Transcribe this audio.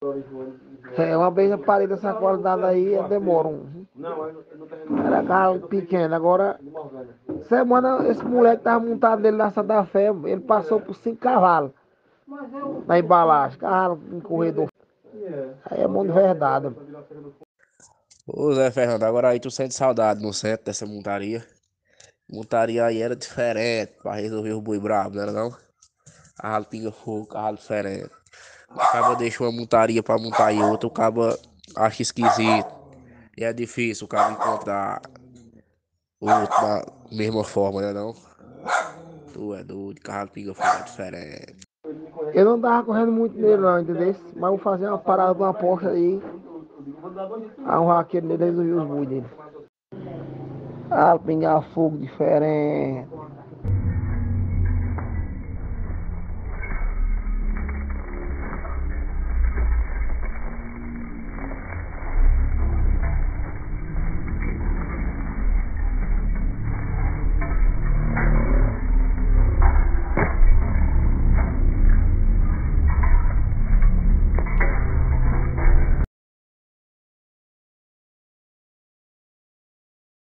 É, uma vez eu parei dessa qualidade aí, demora um. Era carro pequeno, agora semana esse moleque tava montado nele na Santa Fé, ele passou por 5 cavalos na embalagem, cavalo em corredor. Aí é bom de verdade. Ô Zé Fernando, agora aí tu sente saudade no centro dessa montaria. Montaria aí era diferente pra resolver o boi brabo, não era não? Carro pinga-fogo, carro diferente. O cara deixa uma montaria pra montar e outra, o cara acha esquisito. E é difícil o cara encontrar outro da mesma forma, né não? Tu é doido, carro pinga-fogo é diferente. Eu não tava correndo muito nele não, entendeu? Mas vou fazer uma parada de uma Porsche aí, um raqueiro nele resolver os boi dele. Ah, pingar fogo diferente.